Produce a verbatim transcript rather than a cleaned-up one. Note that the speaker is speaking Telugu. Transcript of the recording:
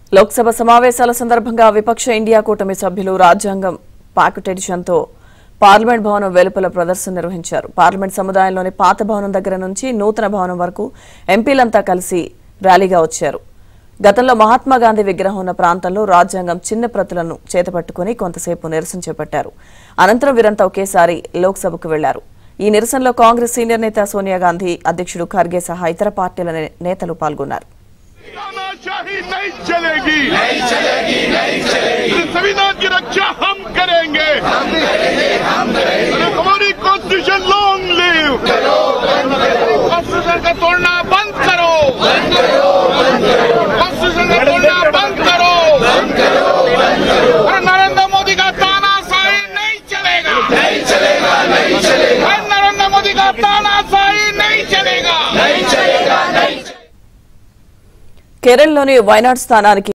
లోక్సభ సమావేశాల సందర్భంగా విపక్ష ఇండియా కూటమి సభ్యులు రాజ్యాంగం పాకెటెడిషన్తో పార్లమెంట్ భవనం వెలుపల ప్రదర్శన నిర్వహించారు. పార్లమెంట్ సముదాయంలోని పాత భవనం దగ్గర నుంచి నూతన భవనం వరకు ఎంపీలంతా కలిసి ర్యాలీగా వచ్చారు. గతంలో మహాత్మా గాంధీ విగ్రహం ఉన్న ప్రాంతంలో రాజ్యాంగం చిన్న ప్రతులను చేతపట్టుకుని కొంతసేపు నిరసన చేపట్టారు. అనంతరం వీరంతా ఒకేసారి లోక్సభకు వెళ్లారు. ఈ నిరసనలో కాంగ్రెస్ సీనియర్ నేత సోనియా గాంధీ, అధ్యక్షుడు ఖర్గే సహా ఇతర పార్టీల నేతలు పాల్గొన్నారు. तानाशाही नहीं चलेगी, नहीं चलेगी, नहीं चलेगी। संविधान की रक्षा हम करेंगे, हम करेंगे, हम करेंगे। हमारी कॉन्स्टिट्यूशन लॉन्ग लिव करो, बंद करो। कॉन्स्टिट्यूशन का तोड़ना बंद करो, बंद करो, बंद करो। कॉन्स्टिट्यूशन का तोड़ना बंद करो, बंद करो, बंद करो। और नरेंद्र मोदी का तानाशाही नहीं चलेगा, नहीं चलेगा, नहीं चलेगा। नरेंद्र मोदी का तानाशाही नहीं चलेगा, नहीं चलेगा, नहीं। కేరళలోని వైనాడ్ స్థానానికి